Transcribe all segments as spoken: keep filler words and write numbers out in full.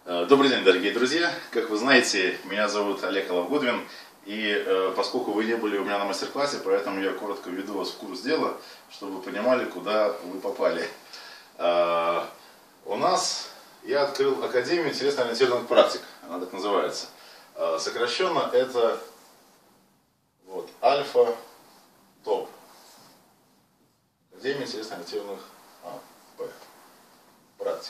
Добрый день, дорогие друзья. Как вы знаете, меня зовут Олег Алавгудвин. И э, поскольку вы не были у меня на мастер-классе, поэтому я коротко введу вас в курс дела, чтобы вы понимали, куда вы попали. Э, у нас, я открыл Академию телесно-ориентированных практик, она так называется. Э, сокращенно это вот, Альфа-Топ. Академия телесно-ориентированных а, практик.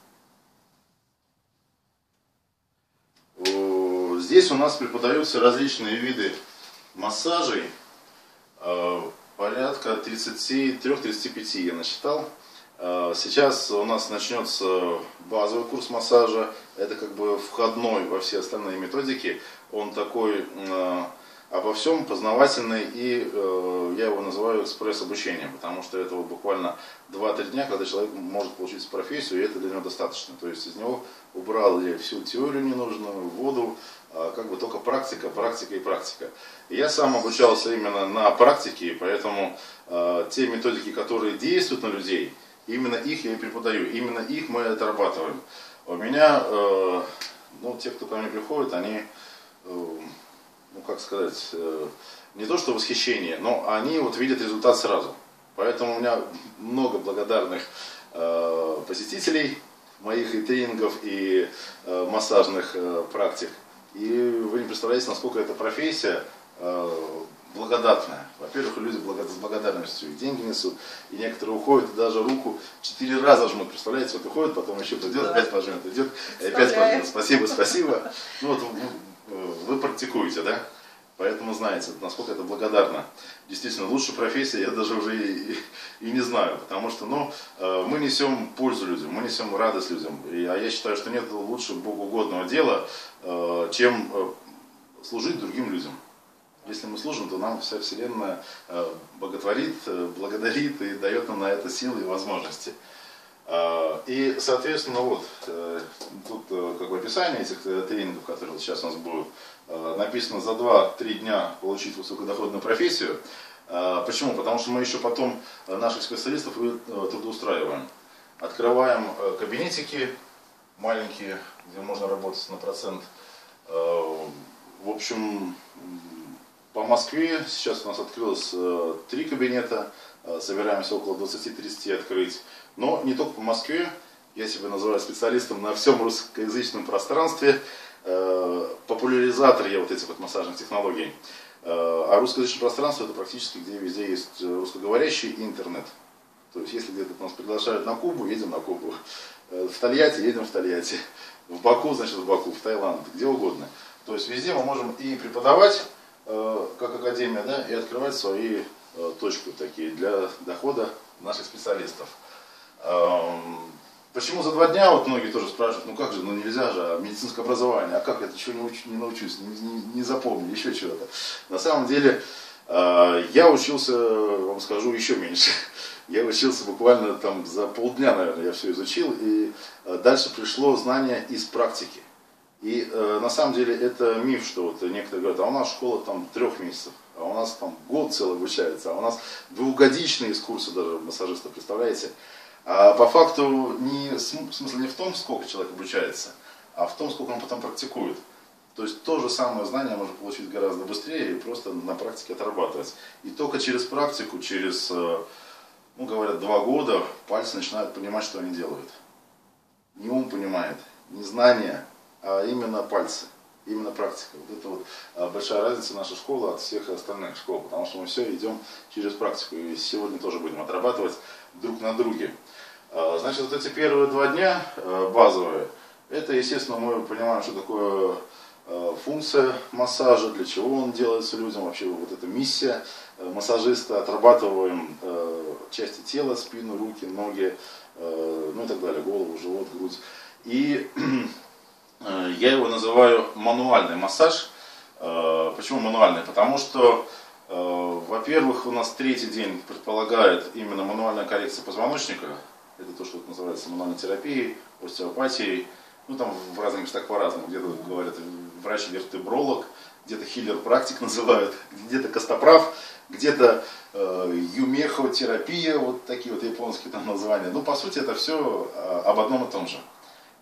Здесь у нас преподаются различные виды массажей, порядка тридцати трёх — тридцати пяти я насчитал. Сейчас у нас начнется базовый курс массажа, это как бы входной во все остальные методики, он такой обо всем познавательный, и э, я его называю экспресс-обучением, потому что это вот буквально два-три дня, когда человек может получить профессию, и это для него достаточно. То есть из него убрал я всю теорию ненужную, воду, а как бы только практика, практика и практика. И я сам обучался именно на практике, поэтому э, те методики, которые действуют на людей, именно их я и преподаю, именно их мы отрабатываем. У меня, э, ну, те, кто ко мне приходит, они... Э, ну как сказать, не то что восхищение, но они вот видят результат сразу. Поэтому у меня много благодарных э, посетителей моих и тренингов, и э, массажных э, практик. И вы не представляете, насколько эта профессия э, благодатная. Во-первых, люди с благодарностью и деньги несут, и некоторые уходят, и даже руку четыре раза жмут. Представляете, вот уходит, потом еще придет, да. опять пожмет, идет, и опять пожмет. Спасибо, спасибо. Ну, вот, вы практикуете, да? Поэтому знаете, насколько это благодарно. Действительно, лучшая профессия я даже уже и, и, и не знаю. Потому что ну, мы несем пользу людям, мы несем радость людям. И, а я считаю, что нет лучше богоугодного дела, чем служить другим людям. Если мы служим, то нам вся Вселенная боготворит, благодарит и дает нам на это силы и возможности. И, соответственно, вот, тут как бы описание этих тренингов, которые вот сейчас у нас будут, написано за два-три дня получить высокодоходную профессию. Почему? Потому что мы еще потом наших специалистов трудоустраиваем. Открываем кабинетики маленькие, где можно работать на процент. В общем, по Москве сейчас у нас открылось три кабинета, собираемся около двадцати-тридцати открыть. Но не только по Москве, я себя называю специалистом на всем русскоязычном пространстве, популяризатор я вот этих вот массажных технологий. А русскоязычное пространство это практически где везде есть русскоговорящий интернет. То есть если где-то нас приглашают на Кубу, едем на Кубу. В Тольятти едем в Тольятти. В Баку, значит в Баку, в Таиланд, где угодно. То есть везде мы можем и преподавать, как академия, да, и открывать свои точки такие для дохода наших специалистов. Почему за два дня, вот многие тоже спрашивают, ну как же, ну нельзя же, а медицинское образование, а как я чего не, уч, не научусь, не, не, не запомню, еще чего-то. На самом деле, я учился, вам скажу, еще меньше. Я учился буквально там за полдня, наверное, я все изучил, и дальше пришло знание из практики. И на самом деле это миф, что вот некоторые говорят, а у нас школа там трех месяцев, а у нас там год целый обучается, а у нас двухгодичные курсы даже массажиста, представляете? А по факту не, смысл не в том, сколько человек обучается, а в том, сколько он потом практикует. То есть то же самое знание можно получить гораздо быстрее и просто на практике отрабатывать. И только через практику, через, ну говорят, два года пальцы начинают понимать, что они делают. Не ум понимает, не знание, а именно пальцы, именно практика. Вот это вот большая разница нашей школы от всех остальных школ, потому что мы все идем через практику. И сегодня тоже будем отрабатывать друг на друге. Значит, вот эти первые два дня базовые, это, естественно, мы понимаем, что такое функция массажа, для чего он делается людям, вообще вот эта миссия массажиста, отрабатываем части тела, спину, руки, ноги, ну и так далее, голову, живот, грудь. И я его называю мануальный массаж. Почему мануальный? Потому что, во-первых, у нас третий день предполагает именно мануальная коррекция позвоночника. Это то, что называется мануальной терапией, остеопатией. Ну там в разных местах по-разному. Где-то говорят врач-вертебролог, где-то хиллер-практик называют, где-то костоправ, где-то э, юмехотерапия, вот такие вот японские там названия. Ну по сути это все об одном и том же.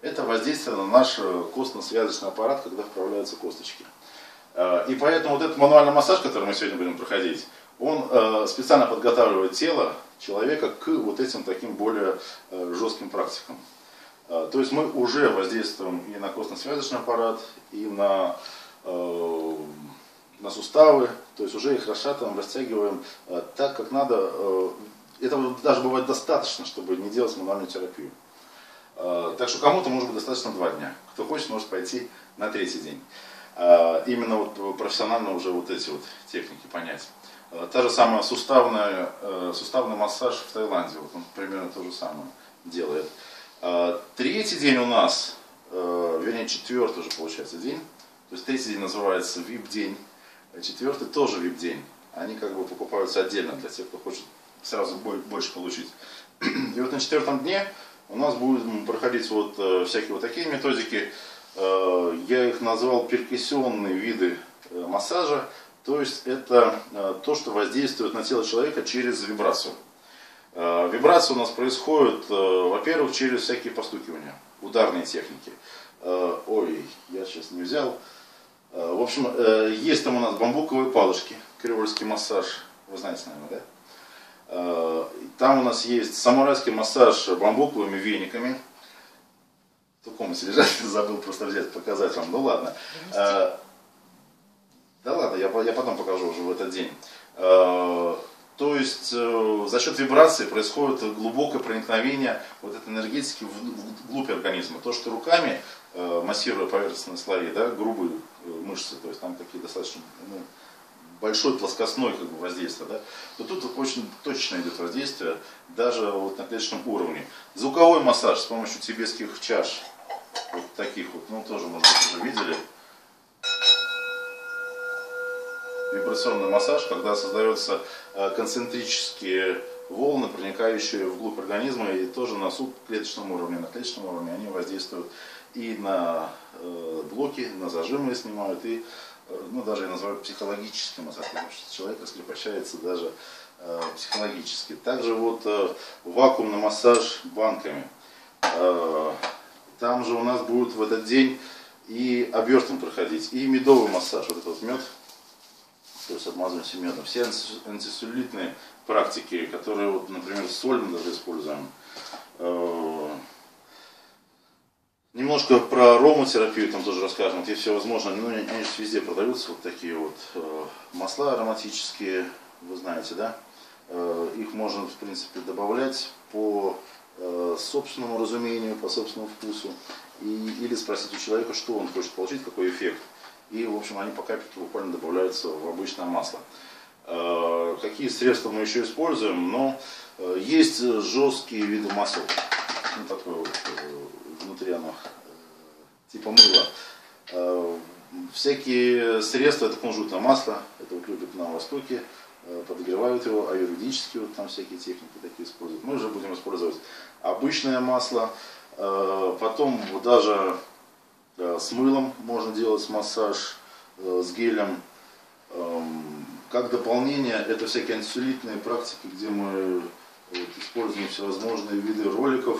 это воздействие на наш костно-связочный аппарат, когда вправляются косточки. И поэтому вот этот мануальный массаж, который мы сегодня будем проходить, он специально подготавливает тело человека к вот этим таким более жестким практикам. То есть мы уже воздействуем и на костно-связочный аппарат, и на, на суставы, то есть уже их расшатываем, растягиваем так, как надо. Этого даже бывает достаточно, чтобы не делать мануальную терапию. Так что кому-то может быть достаточно два дня. Кто хочет, может пойти на третий день. Именно вот профессионально уже вот эти вот техники понять. Та же самая суставная, суставный массаж в Таиланде, вот он примерно то же самое делает. Третий день у нас, вернее четвертый уже получается день, то есть третий день называется ви ай пи-день, а четвертый тоже ви ай пи-день. Они как бы покупаются отдельно для тех, кто хочет сразу больше получить. И вот на четвертом дне у нас будут проходить вот всякие вот такие методики. Я их назвал перкуссионные виды массажа. То есть это то, что воздействует на тело человека через вибрацию. Вибрация у нас происходит, во-первых, через всякие постукивания, ударные техники. Ой, я сейчас не взял. В общем, есть там у нас бамбуковые палочки, креольский массаж, вы знаете, наверное, да? Там у нас есть самурайский массаж бамбуковыми вениками. В комнате лежат, забыл просто взять, показать вам. Ну ладно. Да ладно, я, я потом покажу уже в этот день. То есть за счет вибрации происходит глубокое проникновение вот этой энергетики вглубь организма. То, что руками, массируя поверхностные слои, да, грубые мышцы, то есть там такие достаточно, ну, большой плоскостной как бы воздействие, да, то тут очень точно идет воздействие даже вот на клеточном уровне. Звуковой массаж с помощью тибетских чаш, вот таких вот, ну тоже, может быть, уже видели. Вибрационный массаж, когда создаются концентрические волны, проникающие вглубь организма, и тоже на субклеточном уровне, на клеточном уровне они воздействуют и на блоки, на зажимы снимают, и, ну, даже я называю психологическим массажем, потому что человек раскрепощается даже психологически. Также вот вакуумный массаж банками. Там же у нас будет в этот день и обертом проходить, и медовый массаж, вот этот вот мед. То есть обмазываемся медом. Все антицеллюлитные практики, которые, вот, например, соль мы даже используем. Немножко про ароматерапию там тоже расскажем. Вот есть всевозможные, ну, они же везде продаются, вот такие вот масла ароматические, вы знаете, да? Их можно, в принципе, добавлять по собственному разумению, по собственному вкусу. И, или спросить у человека, что он хочет получить, какой эффект. И, в общем, они по капельке буквально добавляются в обычное масло. Какие средства мы еще используем? Но есть жесткие виды масел. Ну, такое вот, внутри оно, типа мыла. Всякие средства, это кунжутное масло, это вот любят на Востоке, подогревают его, аюрведические, вот там всякие техники такие используют. Мы уже будем использовать обычное масло. Потом даже с мылом можно делать массаж, с гелем. Как дополнение, это всякие антицеллюлитные практики, где мы вот используем всевозможные виды роликов.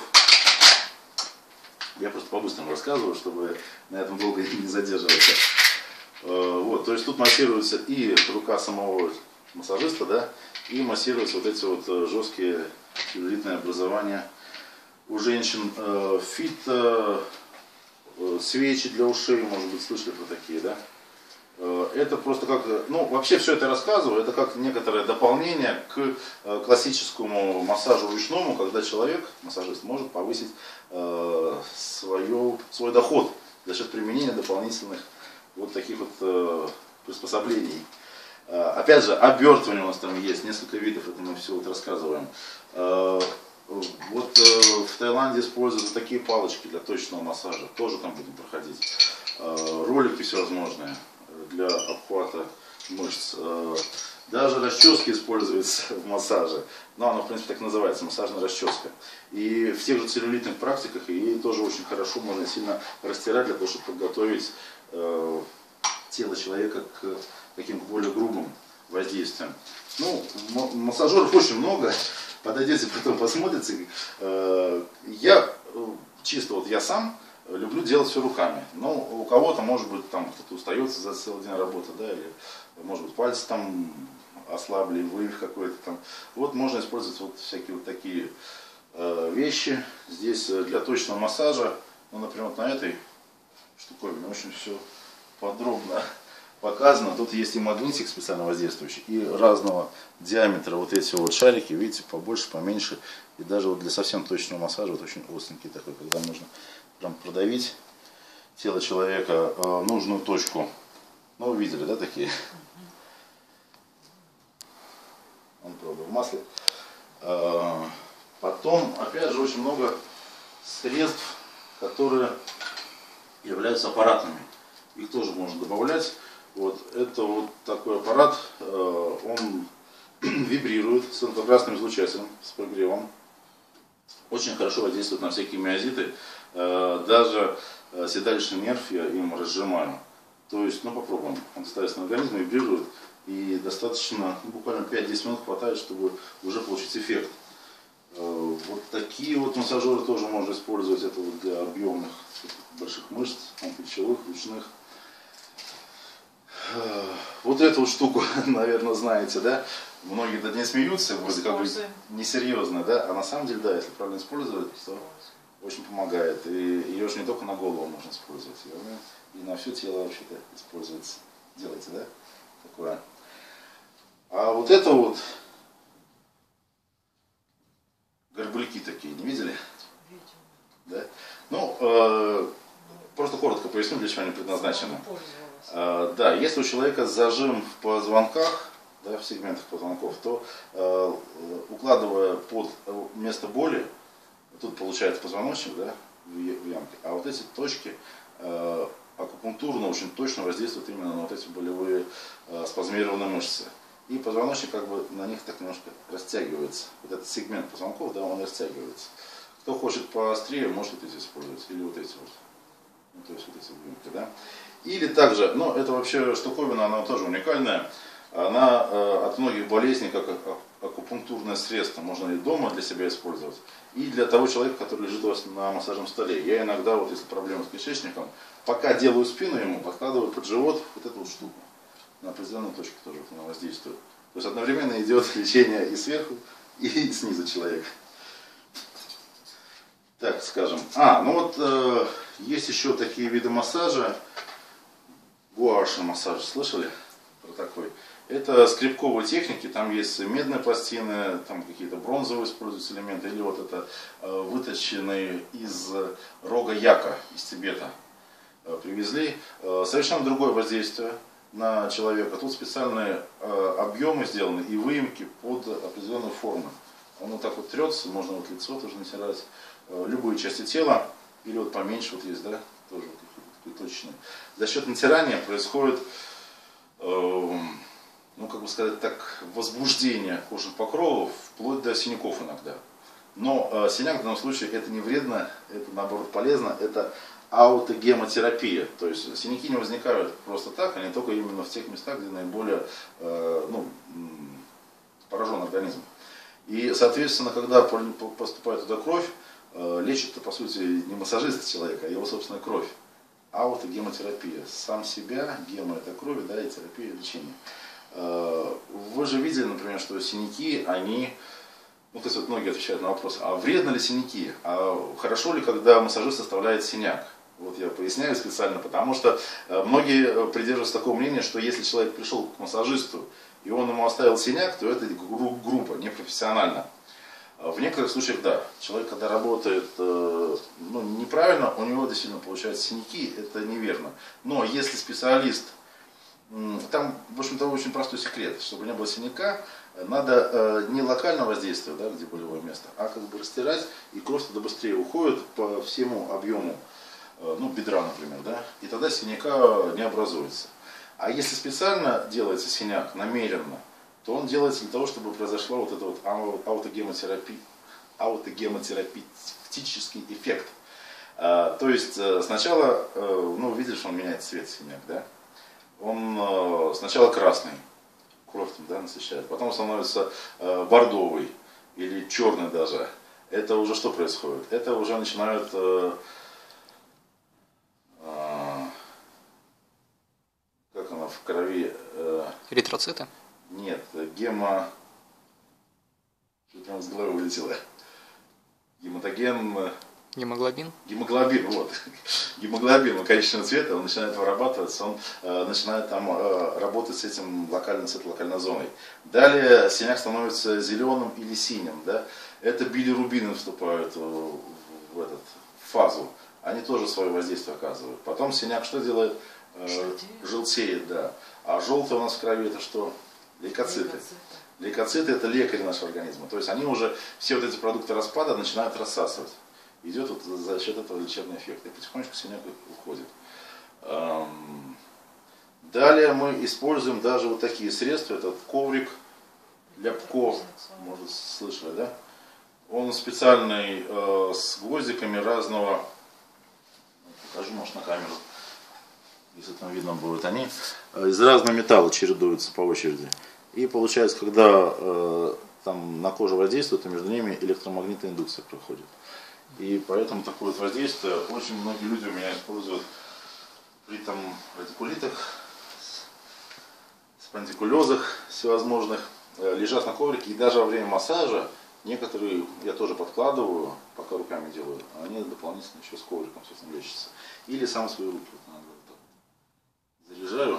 Я просто по-быстрому рассказываю, чтобы на этом долго не задерживаться. Вот, то есть тут массируется и рука самого массажиста, да, и массируются вот эти вот жесткие целлюлитные образования у женщин. Фито, свечи для ушей, может быть, слышали про такие, да? Это просто как, ну, вообще все это рассказываю, это как некоторое дополнение к классическому массажу ручному, когда человек, массажист, может повысить э, свое, свой доход за счет применения дополнительных вот таких вот э, приспособлений. Э, опять же, обертывание у нас там есть, несколько видов, это мы все вот рассказываем. Э, вот э, в Таиланде используют такие палочки для точного массажа, тоже там будем проходить. Э, ролики всевозможные для обхвата мышц. Даже расчески используются в массаже. Но она, в принципе, так называется, массажная расческа. И в тех же целлюлитных практиках ей тоже очень хорошо можно сильно растирать, для того, чтобы подготовить э, тело человека к таким более грубым воздействиям. Ну, массажеров очень много. Подойдите, потом посмотрите. Э, я, чисто вот я сам, люблю делать все руками. Но у кого-то, может быть, там кто-то устается за целый день работы, да, или, может быть, пальцы там ослабли, вывих какой-то там. Вот можно использовать вот всякие вот такие э, вещи. Здесь для точного массажа, ну, например, вот на этой штуковине очень все подробно показано. Тут есть и магнитик специально воздействующий, и разного диаметра вот эти вот шарики, видите, побольше, поменьше. И даже вот для совсем точного массажа, вот очень остренький такой, когда нужно прям продавить тело человека, э, нужную точку. Ну, вы видели, да, такие? Он, правда, в масле. Э, потом, опять же, очень много средств, которые являются аппаратными. Их тоже можно добавлять. Вот это вот такой аппарат, э, он вибрирует с инфракрасным излучателем, с прогревом. Очень хорошо воздействует на всякие миозиты. Э, даже э, седалищный нерв я им разжимаю. То есть, ну попробуем. Он ставится на организм, вибрирует. И достаточно, ну, буквально пять-десять минут хватает, чтобы уже получить эффект. Э, вот такие вот массажеры тоже можно использовать. Это вот для объемных больших мышц, плечевых, ручных. Вот эту вот штуку, наверное, знаете, да? Многие над ней смеются, вроде как бы несерьезно, да? А на самом деле, да, если правильно использовать, то очень помогает. И ее же не только на голову можно использовать, ее и на все тело вообще-то используется. Делайте, да? Такое. А вот это вот горбульки такие, не видели? Да? Ну, э, просто коротко поясню, для чего они предназначены. Uh, да, если у человека зажим в позвонках, да, в сегментах позвонков, то uh, укладывая под место боли, тут получается позвоночник, да, в ямке, а вот эти точки uh, акупунктурно очень точно воздействуют именно на вот эти болевые uh, спазмированные мышцы. И позвоночник как бы на них так немножко растягивается. Вот этот сегмент позвонков, да, он растягивается. Кто хочет поострее, может вот эти использовать, или вот эти вот. Ну, то есть вот эти выемки, да. Или также, ну это вообще штуковина, она тоже уникальная. Она э, от многих болезней, как акупунктурное средство, можно и дома для себя использовать. И для того человека, который лежит у вас на массажном столе. Я иногда, вот если проблемы с кишечником, пока делаю спину ему, подкладываю под живот вот эту вот штуку. На определенную точку тоже вот она воздействует. То есть одновременно идет лечение и сверху, и снизу человека. Так, скажем. А, ну вот э, есть еще такие виды массажа. Гуаши массаж, слышали про такой? Это скребковые техники, там есть медные пластины, там какие-то бронзовые используются элементы, или вот это э, выточенные из рога яка из Тибета э, привезли. Э, совершенно другое воздействие на человека. Тут специальные э, объемы сделаны и выемки под определенную форму. Он вот так вот трется, можно вот лицо тоже натирать, э, любые части тела, или вот поменьше вот есть, да, тоже вот такие точные. За счет натирания происходит, э, ну как бы сказать так, возбуждение кожных покровов, вплоть до синяков иногда. Но э, синяк в данном случае это не вредно, это наоборот полезно, это аутогемотерапия. То есть синяки не возникают просто так, они только именно в тех местах, где наиболее э, ну, поражен организм. И, соответственно, когда поступает туда кровь, э, лечит-то, по сути, не массажист человека, а его собственная кровь. Аутогемотерапия. Сам себя, гемо это кровь, да, и терапия лечение. Э, вы же видели, например, что синяки, они, ну, то есть вот многие отвечают на вопрос, а вредно ли синяки? А хорошо ли, когда массажист оставляет синяк? Вот я поясняю специально, потому что многие придерживаются такого мнения, что если человек пришел к массажисту, и он ему оставил синяк, то это гру- грубо, непрофессионально. В некоторых случаях да. Человек, когда работает ну, неправильно, у него действительно получаются синяки, это неверно. Но если специалист, там, в общем-то, очень простой секрет, чтобы не было синяка, надо не локально воздействовать, да, где болевое место, а как бы растирать, и кровь туда быстрее уходит по всему объему, ну, бедра, например, да, и тогда синяка не образуется. А если специально делается синяк, намеренно, то он делается для того, чтобы произошла вот эта вот аутогемотерапия, аутогемотерапевтический эффект. А, то есть сначала, ну, видишь, он меняет цвет синяк, да, он сначала красный, кровь там, да, насыщает, потом становится бордовый или черный даже. Это уже что происходит? Это уже начинают крови... Э, Эритроциты? Нет, гемо... Что-то у нас с головы вылетело. Гематоген... Гемоглобин? Гемоглобин, вот. Гемоглобин коричневого цвета, он начинает вырабатываться, он э, начинает там э, работать с этим локальным цветом, зоной. Далее синяк становится зеленым или синим, да. Это билирубины вступают в, в, этот, в фазу. Они тоже свое воздействие оказывают. Потом синяк что делает? Э, желтеет, да. А желтое у нас в крови это что? Лейкоциты. Лейкоциты это лекари нашего организма. То есть они уже все вот эти продукты распада начинают рассасывать. Идет вот за счет этого лечебный эффект. И потихонечку синяк уходит. Далее мы используем даже вот такие средства. Этот коврик Ляпко, может, слышали, да? Он специальный, э, с гвоздиками разного, покажу, может, на камеру, если там видно будет, они из разного металла чередуются по очереди. И получается, когда э, там на кожу воздействует, то между ними электромагнитная индукция проходит. И поэтому такое вот воздействие очень многие люди у меня используют при там радикулитах, спондикулезах всевозможных, лежат на коврике, и даже во время массажа некоторые я тоже подкладываю, пока руками делаю, а они дополнительно еще с ковриком с этим лечатся. Или сам свои руки вот заряжаю.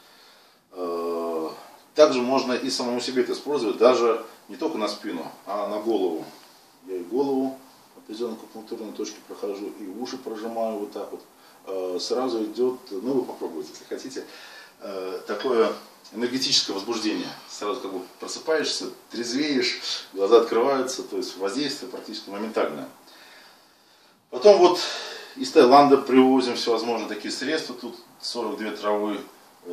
Также можно и самому себе это использовать, даже не только на спину, а на голову. Я и голову определенной акупунктурной точки прохожу, и уши прожимаю вот так вот. Сразу идет, ну вы попробуйте, если хотите, такое энергетическое возбуждение. Сразу как бы просыпаешься, трезвеешь, глаза открываются, то есть воздействие практически моментальное. Потом вот из Таиланда привозим всевозможные такие средства, тут сорок две травы.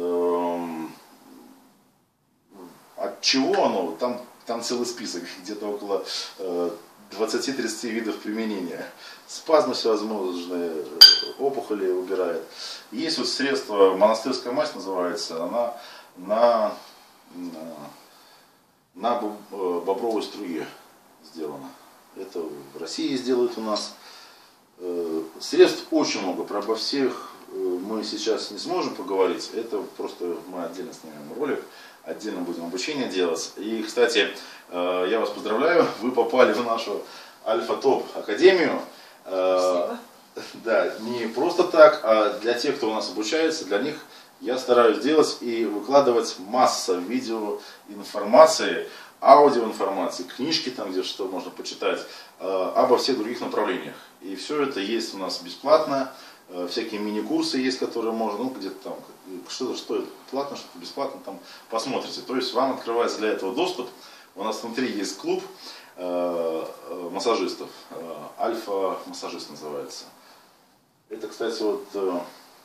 От чего оно? Там, там целый список, где-то около двадцати-тридцати видов применения. Спазмы всевозможные, опухоли убирает. Есть вот средство, монастырская мазь называется, она на, на, на бобровой струе сделана. Это в России сделают у нас. Средств очень много, про обо всех мы сейчас не сможем поговорить. Это просто мы отдельно снимем ролик, отдельно будем обучение делать. И, кстати, я вас поздравляю, вы попали в нашу Альфа-Топ Академию. Спасибо. Да, не просто так, а для тех, кто у нас обучается, для них я стараюсь делать и выкладывать масса видео информации, аудиоинформации, книжки там, где что можно почитать, обо всех других направлениях. И все это есть у нас бесплатно. Всякие мини-курсы есть, которые можно, ну где-то там, что-то стоит платно, что-то бесплатно, там посмотрите. То есть вам открывается для этого доступ. У нас внутри есть клуб э, массажистов, э, альфа-массажист называется. Это, кстати, вот, э,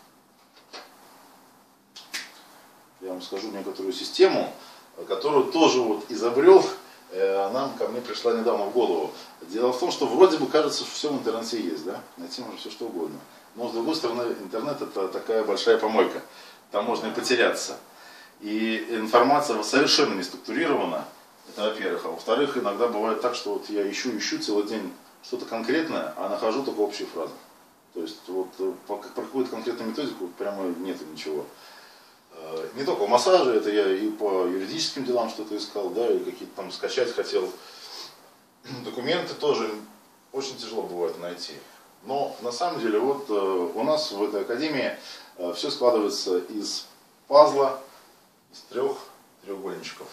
я вам скажу некоторую систему, которую тоже вот изобрел, э, нам ко мне пришла недавно в голову. Дело в том, что вроде бы кажется, что все в интернете есть, да, найти можно все что угодно. Но, с другой стороны, интернет это такая большая помойка. Там можно и потеряться. И информация совершенно не структурирована. Это во-первых. А во-вторых, иногда бывает так, что вот я ищу, ищу целый день что-то конкретное, а нахожу только общие фразы. То есть вот по, про какую-то конкретную методику вот прямо нету ничего. Не только в массаже, это я и по юридическим делам что-то искал, да, и какие-то там скачать хотел. Документы тоже очень тяжело бывает найти. Но на самом деле вот э, у нас в этой академии э, все складывается из пазла, из трех треугольничков.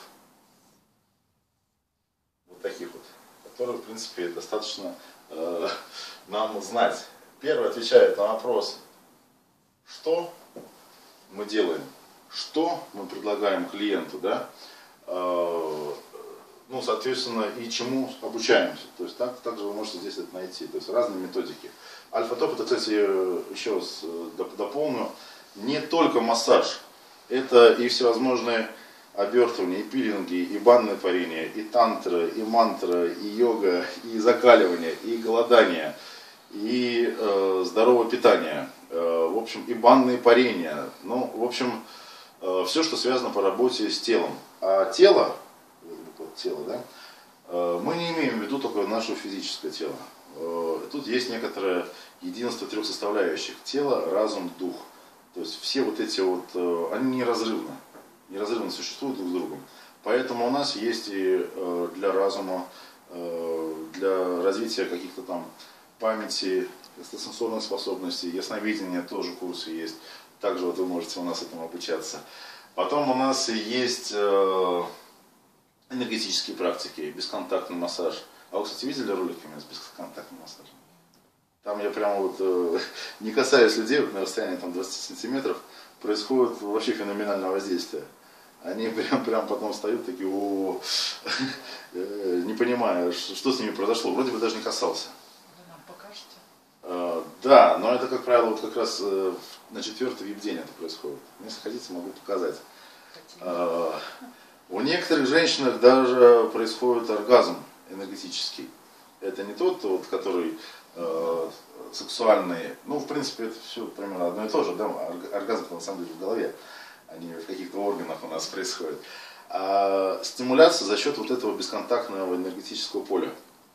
Вот таких вот, которые в принципе достаточно э, нам знать. Первый отвечает на вопрос, что мы делаем, что мы предлагаем клиенту, да, э, ну, соответственно, и чему обучаемся. То есть так, также вы можете здесь это найти. То есть разные методики. Альфа-топ, это, кстати, еще раз дополню, не только массаж. Это и всевозможные обертывания, и пилинги, и банное парение, и тантра, и мантра, и йога, и закаливание, и голодание, и э, здоровое питание. Э, в общем, и банные парения. Ну, в общем, э, все, что связано по работе с телом. А тело, тело, да, мы не имеем в виду только наше физическое тело. Тут есть некоторое единство трех составляющих: тело, разум, дух. То есть все вот эти вот, они неразрывно, неразрывно существуют друг с другом. Поэтому у нас есть и для разума, для развития каких-то там памяти, экстрасенсорных способностей, ясновидения тоже курсы есть. Также вот вы можете у нас этому обучаться. Потом у нас есть энергетические практики, бесконтактный массаж. А вы, кстати, видели ролики у меня с бесконтактным массажем? Там я прямо вот, э, не касаясь людей, вот на расстоянии там, двадцати сантиметров, происходит вообще феноменальное воздействие. Они прям, прям потом встают такие, о, не понимая, что с ними произошло. Вроде бы даже не касался. Вы нам покажете? Э, да, но это, как правило, вот как раз э, на четвертый вип-день это происходит. Если хотите, могу показать. Э, у некоторых женщин даже происходит оргазм энергетический. Это не тот, вот, который э, сексуальный, ну, в принципе, это все примерно одно и то же, да, оргазм на самом деле в голове, а не в каких-то органах у нас происходит. А стимуляция за счет вот этого бесконтактного энергетического поля.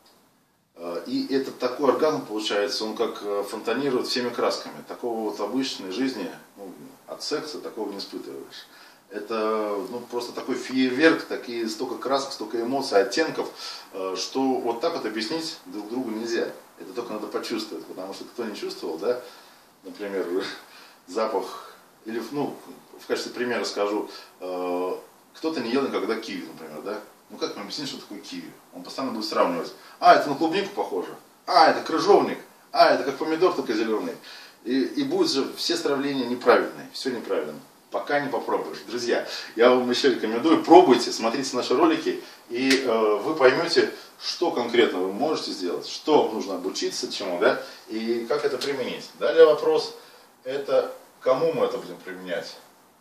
И этот такой оргазм получается, он как фонтанирует всеми красками. Такого вот обычной жизни, ну, от секса такого не испытываешь. Это ну, просто такой фейерверк, такие столько красок, столько эмоций, оттенков, что вот так вот объяснить друг другу нельзя. Это только надо почувствовать, потому что кто не чувствовал, да, например, запах, или, ну, в качестве примера скажу, кто-то не ел никогда киви, например, да. Ну как вам объяснить, что такое киви? Он постоянно будет сравнивать. А, это на клубнику похоже. А, это крыжовник. А, это как помидор, только зеленый. И, и будут же все сравнения неправильные, все неправильно. Пока не попробуешь. Друзья, я вам еще рекомендую, пробуйте, смотрите наши ролики, и э, вы поймете, что конкретно вы можете сделать, что нужно обучиться чему, да, и как это применить. Далее вопрос, это кому мы это будем применять.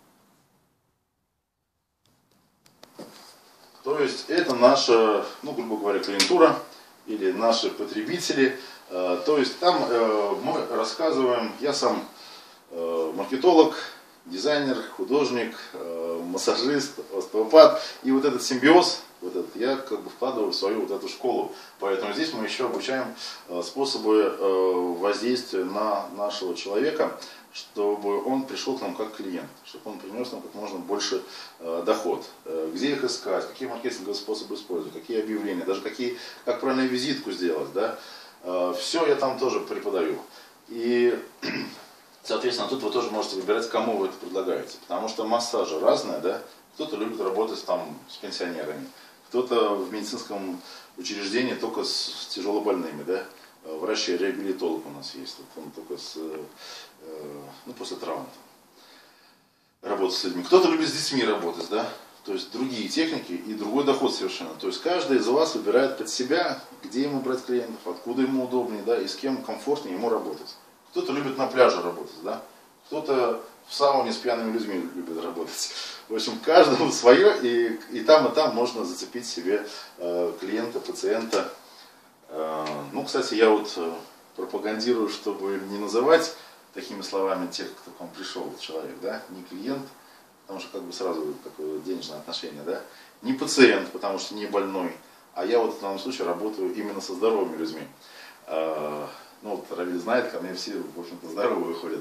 То есть это наша, ну, грубо говоря, клиентура или наши потребители. Э, то есть там э, мы рассказываем, я сам э, маркетолог, дизайнер, художник, э, массажист, остеопат. И вот этот симбиоз, вот этот, я как бы вкладываю в свою вот эту школу. Поэтому здесь мы еще обучаем э, способы э, воздействия на нашего человека, чтобы он пришел к нам как клиент, чтобы он принес нам как можно больше э, доход. Э, где их искать, какие маркетинговые способы использовать, какие объявления, даже какие, как правильно визитку сделать. Да? Э, все я там тоже преподаю. И соответственно, тут вы тоже можете выбирать, кому вы это предлагаете. Потому что массажи разные, да? Кто-то любит работать там с пенсионерами, кто-то в медицинском учреждении только с тяжелобольными, да? Врач-реабилитолог у нас есть, вот он только с, ну, после травм работает с людьми. Кто-то любит с детьми работать, да? То есть другие техники и другой доход совершенно. То есть каждый из вас выбирает под себя, где ему брать клиентов, откуда ему удобнее, да, и с кем комфортнее ему работать. Кто-то любит на пляже работать, да? Кто-то в сауне с пьяными людьми любит работать. В общем, каждому свое, и, и там, и там можно зацепить себе э, клиента, пациента. Э, ну, кстати, я вот э, пропагандирую, чтобы не называть такими словами тех, кто к вам пришел, человек, да? Не клиент, потому что как бы сразу такое денежное отношение, да? Не пациент, потому что не больной, а я вот в данном случае работаю именно со здоровыми людьми. Э, Ну, вот Равиль знает, ко мне все, в общем-то, здоровые ходят.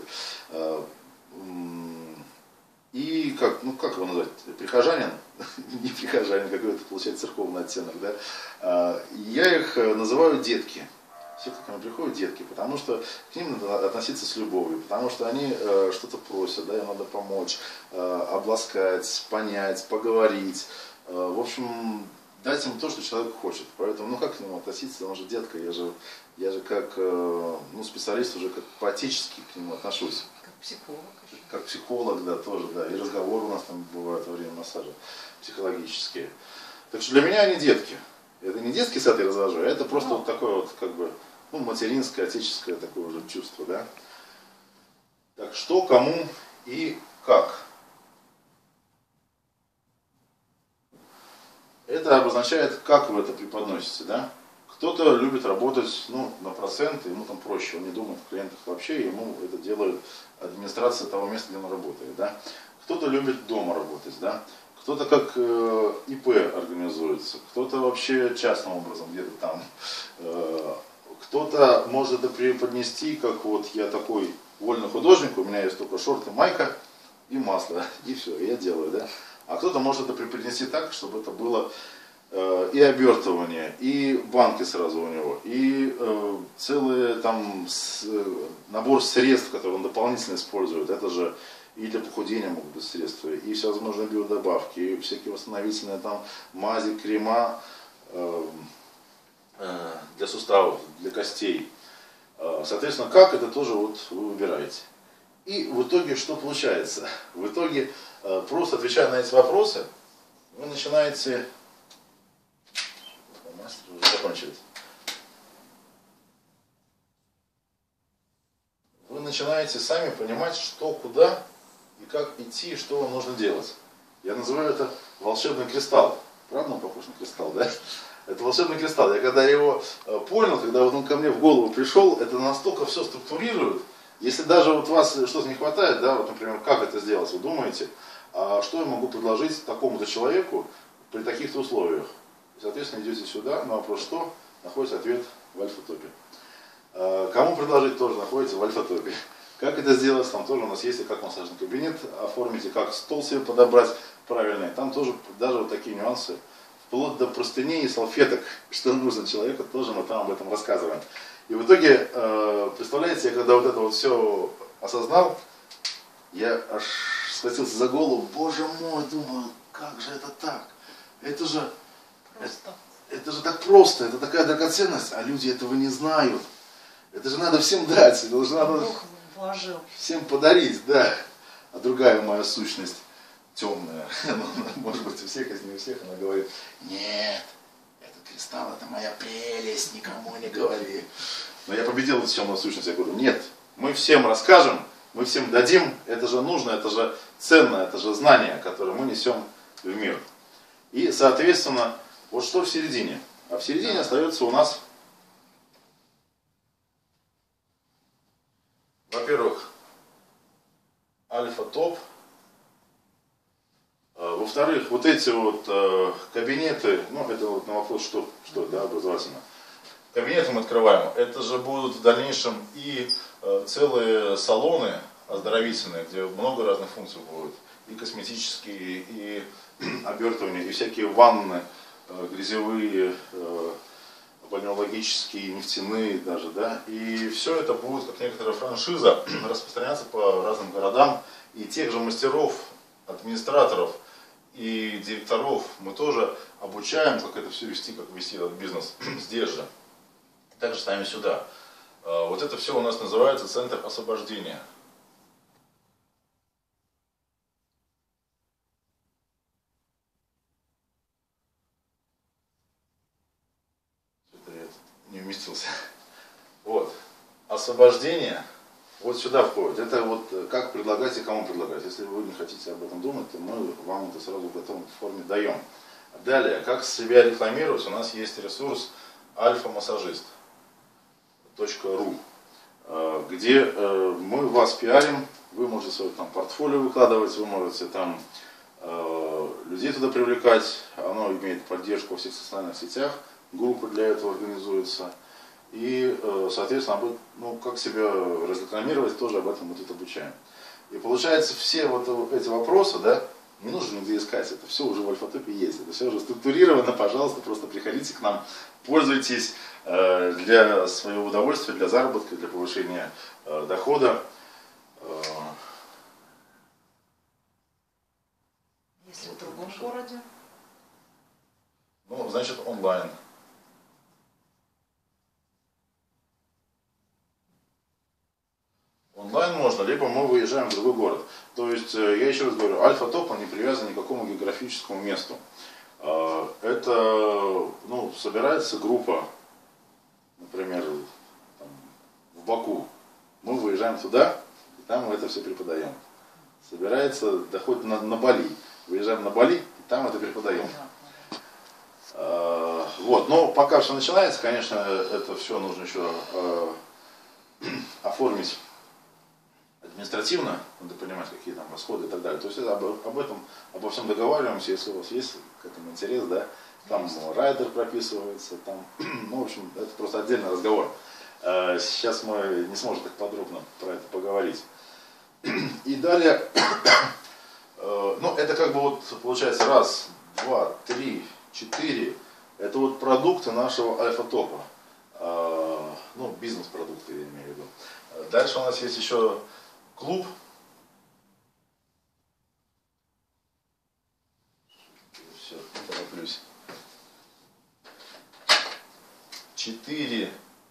И как, ну, как его назвать? Прихожанин? Не прихожанин, какой-то, получается, церковный оттенок, да? Я их называю детки. Все, кто ко мне приходят, детки, потому что к ним надо относиться с любовью, потому что они что-то просят, да, им надо помочь, обласкать, понять, поговорить. В общем, дать им то, что человек хочет. Поэтому, ну как к нему относиться, он же детка, я же, я же как ну, специалист уже как по-отечески к нему отношусь. Как психолог. Как психолог, да, тоже, да. И разговоры у нас там бывают во время массажа психологические. Так что для меня они детки. Это не детский сад я развожу, а это просто вот такое вот, как бы, ну, материнское, отеческое такое уже чувство, да. Так, что, кому и как. Это обозначает, как вы это преподносите, да. Кто-то любит работать, ну, на процент, ему там проще, он не думает о клиентах вообще, ему это делает администрация того места, где он работает, да. Кто-то любит дома работать, да. Кто-то как э, ИП организуется, кто-то вообще частным образом где-то там. Э, кто-то может это преподнести, как вот я такой вольный художник, у меня есть только шорты, майка и масло, и все, я делаю, да. А кто-то может это преподнести так, чтобы это было э, и обертывание, и банки сразу у него, и э, целый там с, э, набор средств, которые он дополнительно использует. Это же и для похудения могут быть средства, и всевозможные биодобавки, и всякие восстановительные там мази, крема э, э, для суставов, для костей. Э, соответственно, как это тоже вот вы выбираете. И в итоге что получается? В итоге, э, просто отвечая на эти вопросы, вы начинаете... Мастер уже закончились. Вы начинаете сами понимать, что, куда и как идти, что вам нужно делать. Я называю это волшебный кристалл. Правда он похож на кристалл, да? Это волшебный кристалл. Я когда его понял, когда вот он ко мне в голову пришел, это настолько все структурирует. Если даже вот вас что-то не хватает, да, вот, например, как это сделать, вы думаете, а что я могу предложить такому-то человеку при таких-то условиях? Соответственно, идете сюда, на вопрос «что?» находится ответ в альфа-топе. Кому предложить, тоже находится в альфа-топе. Как это сделать, там тоже у нас есть, и как массажный кабинет оформить, и как стол себе подобрать правильный. Там тоже даже вот такие нюансы, вплоть до простыней и салфеток, что нужно человеку, тоже мы там об этом рассказываем. И в итоге, представляете, я когда вот это вот все осознал, я аж схватился за голову, боже мой, думаю, как же это так? Это же, это, это же так просто, это такая драгоценность, а люди этого не знают. Это же надо всем дать, это же надо вложил. всем подарить, да. А другая моя сущность темная, может быть у всех, если не у всех, она говорит, нет, этот кристалл это моя прелесть, никому не говори. Но я победил эту темную сущность, я говорю, нет, мы всем расскажем, мы всем дадим, это же нужно, это же ценно, это же знание, которое мы несем в мир. И, соответственно, вот что в середине? А в середине остается у нас, во-первых, альфа-топ. Во-вторых, вот эти вот э, кабинеты, ну это вот на вопрос, что, что да, образовательно. Кабинеты мы открываем, это же будут в дальнейшем и э, целые салоны оздоровительные, где много разных функций будет. И косметические, и обертывания, и всякие ванны, э, грязевые, э, бальнеологические, нефтяные даже, да. И все это будет, как некоторая франшиза, распространяться по разным городам. И тех же мастеров, администраторов и директоров мы тоже обучаем, как это все вести, как вести этот бизнес здесь же. Также с нами сюда. Вот это все у нас называется центр освобождения. Что-то я не уместился. Вот. Освобождение вот сюда входит. Это вот как предлагать и кому предлагать. Если вы не хотите об этом думать, то мы вам это сразу в готовой форме даем. Далее, как себя рекламировать, у нас есть ресурс альфа-массажист точка ру, где мы вас пиарим, вы можете свое там портфолио выкладывать, вы можете там людей туда привлекать, оно имеет поддержку во всех социальных сетях, группы для этого организуются. И, соответственно, ну, как себя разрекламировать, тоже об этом мы тут обучаем. И получается, все вот эти вопросы, да, не нужно нигде искать, это все уже в альфа-топе есть, это все уже структурировано, пожалуйста, просто приходите к нам, пользуйтесь э, для своего удовольствия, для заработка, для повышения э, дохода. Э, Если в другом городе? Ну, значит, онлайн. Онлайн можно, либо мы выезжаем в другой город. То есть, я еще раз говорю, альфа-топ, он не привязан ни к какому географическому месту. Это, ну, собирается группа, например, там, в Баку. Мы выезжаем туда, и там мы это все преподаем. Собирается, доходит на, на Бали. Выезжаем на Бали, и там это преподаем. Вот, но пока все начинается, конечно, это все нужно еще оформить административно, надо понимать, какие там расходы и так далее. То есть это об, об этом, обо всем договариваемся, если у вас есть к этому интерес, да, там райдер прописывается, там, ну, в общем, это просто отдельный разговор. Сейчас мы не сможем так подробно про это поговорить. И далее, ну это как бы вот получается раз, два, три, четыре. Это вот продукты нашего альфа-топа. Ну, бизнес-продукты я имею в виду. Дальше у нас есть еще клуб. Все, тороплюсь. четыре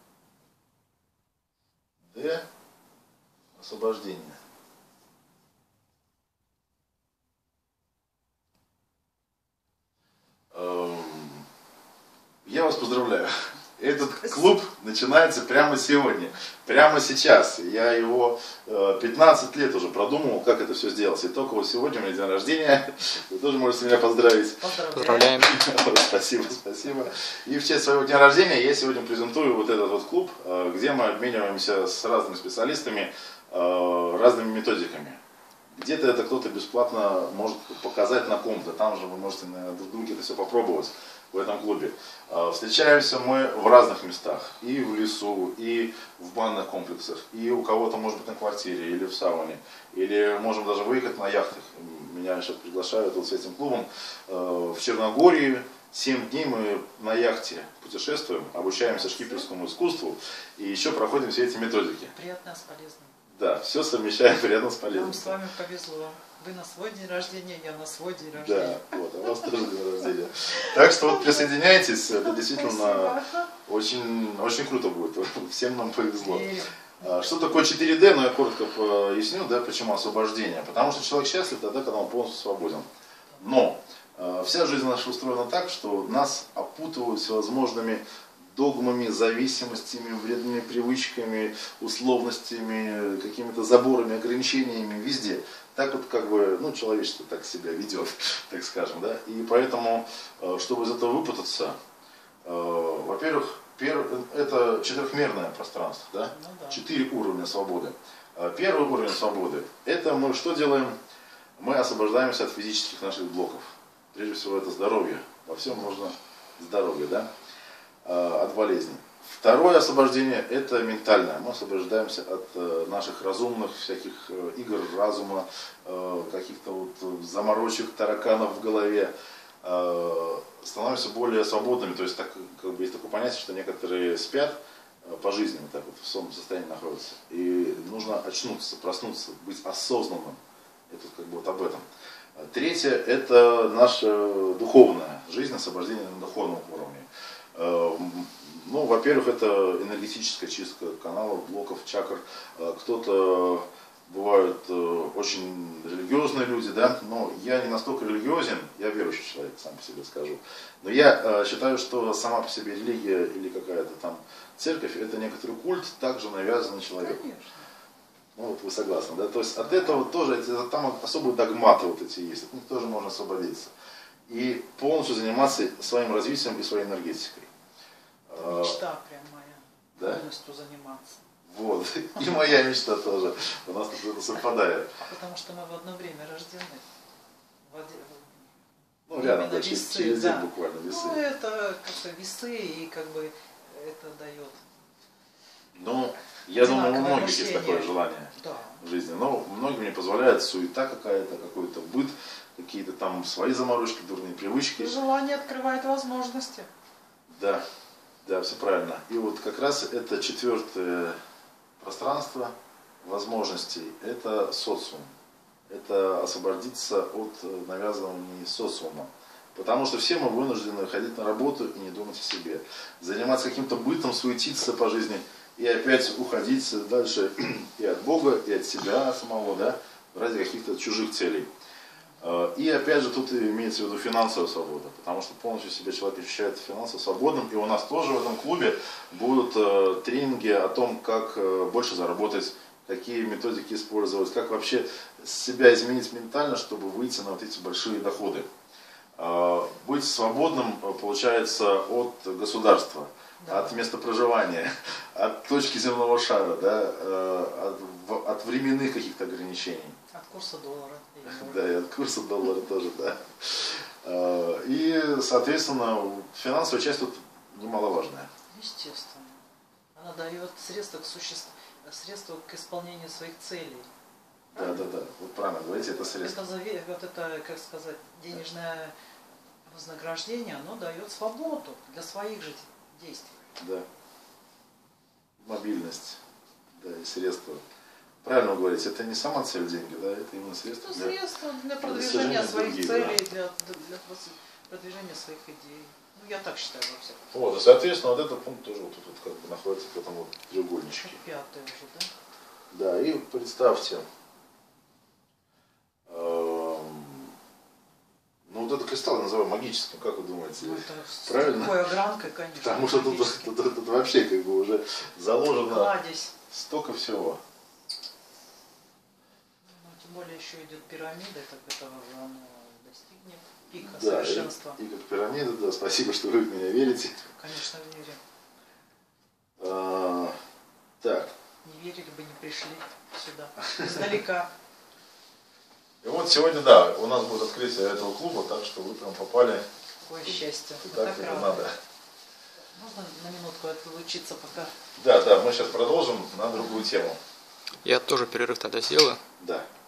дэ освобождение. Я вас поздравляю. Этот клуб начинается прямо сегодня, прямо сейчас. Я его пятнадцать лет уже продумывал, как это все сделать. И только вот сегодня у меня день рождения. Вы тоже можете меня поздравить. Поздравляем. Спасибо, спасибо. И в честь своего дня рождения я сегодня презентую вот этот вот клуб, где мы обмениваемся с разными специалистами, разными методиками. Где-то это кто-то бесплатно может показать на ком-то. Там же вы можете друг друга это все попробовать. В этом клубе. Встречаемся мы в разных местах. И в лесу, и в банных комплексах, и у кого-то может быть на квартире, или в сауне. Или можем даже выехать на яхтах. Меня сейчас приглашают вот с этим клубом в Черногории. Семь дней мы на яхте путешествуем, обучаемся шкиперскому искусству и еще проходим все эти методики. Приятно с полезным. Да, все совмещаем приятно с полезным. Нам с вами повезло. Вы на свой день рождения, я на свой день рождения. Да, вот, а у вас тоже день рождения. Так что вот присоединяйтесь, это действительно очень, очень круто будет. Всем нам повезло. Что такое четыре дэ? Ну, я коротко поясню, да, почему освобождение. Потому что человек счастлив тогда, когда он полностью свободен. Но вся жизнь наша устроена так, что нас опутывают всевозможными догмами, зависимостями, вредными привычками, условностями, какими-то заборами, ограничениями везде. Так вот как бы, ну, человечество так себя ведет, так скажем, да. И поэтому, чтобы из этого выпутаться, во-первых, это четырехмерное пространство, да, Ну, да. четыре уровня свободы. Первый уровень свободы, это мы что делаем? Мы освобождаемся от физических наших блоков. Прежде всего это здоровье. Во всем нужно здоровье, да, от болезней. Второе освобождение – это ментальное. Мы освобождаемся от э, наших разумных всяких э, игр разума, э, каких-то вот заморочек, тараканов в голове. Э, становимся более свободными. То есть так, как бы есть такое понятие, что некоторые спят э, по жизни, вот так вот в сонном состоянии находятся. И нужно очнуться, проснуться, быть осознанным. Это как бы вот об этом. Третье – это наша духовная жизнь, освобождение на духовном уровне. Э, Ну, во-первых, это энергетическая чистка каналов, блоков, чакр. Кто-то бывают очень религиозные люди, да, но я не настолько религиозен, я верующий человек, сам по себе скажу. Но я считаю, что сама по себе религия или какая-то там церковь, это некоторый культ, также навязанный человеку. Конечно. Ну вот вы согласны, да? То есть от этого тоже, там особые догматы вот эти есть, от них тоже можно освободиться. И полностью заниматься своим развитием и своей энергетикой. Мечта прям моя. Да? Полностью заниматься. Вот. И моя мечта тоже. У нас тут это совпадает. Потому что мы в одно время рождены. В один... Ну, рядом, да, весы, через, через да. день буквально весы. Ну, это как-то весы, и как бы это дает. Ну, я думаю, у одинаковое многих есть мышление. такое желание Да. в жизни. Но многим не позволяет суета какая-то, какой-то быт, какие-то там свои заморочки, дурные привычки. Желание открывает возможности. Да, да, все правильно. И вот как раз это четвертое пространство возможностей, это социум. Это освободиться от навязывания социума. Потому что все мы вынуждены ходить на работу и не думать о себе. Заниматься каким-то бытом, суетиться по жизни и опять уходить дальше и от Бога, и от себя самого, да, ради каких-то чужих целей. И опять же тут имеется в виду финансовая свобода, потому что полностью себя человек ощущает финансово свободным. И у нас тоже в этом клубе будут э, тренинги о том, как э, больше заработать, какие методики использовать, как вообще себя изменить ментально, чтобы выйти на вот эти большие доходы. Э, быть свободным, получается, от государства, да, от места проживания, от точки земного шара, да, э, от, от временных каких-то ограничений. От курса доллара. Да, и от курса доллара тоже, да. И, соответственно, финансовая часть тут немаловажная. Естественно. Она дает средства к, суще... средства к исполнению своих целей. Да, да, да. Вот правильно говорите, это средство. Это, заве... вот это, как сказать, денежное вознаграждение, оно дает свободу для своих же действий. Да. Мобильность, да, и средства. Правильно вы говорите, это не сама цель деньги, да, это именно средства Это для, средства для для продвижения достижения своих других, целей, да. для, для продвижения своих идей. Ну, я так считаю во всяком случае. Вот, и, соответственно, вот этот пункт тоже вот тут вот как бы находится в этом вот треугольничке. Пятое уже, да? Да, и представьте, эм, ну вот этот кристалл я называю магическим, как вы думаете? Ну, это Правильно? с такой огранкой, конечно. Потому что тут, тут, тут, тут вообще как бы уже заложено Кладезь. столько всего. Ну, тем более еще идет пирамида, так этого же оно достигнет пика Да, совершенства. И, и как пирамида, да, спасибо, что вы в меня верите. Конечно, верим. А, так. Не верили бы, не пришли сюда. Издалека. И вот сегодня, да, у нас будет открытие этого клуба, так что вы прям попали. Какое счастье. И Вот так так это рада. надо. Можно на минутку отлучиться пока? Да, да, мы сейчас продолжим на другую тему. Я тоже перерыв тогда сделаю. Да.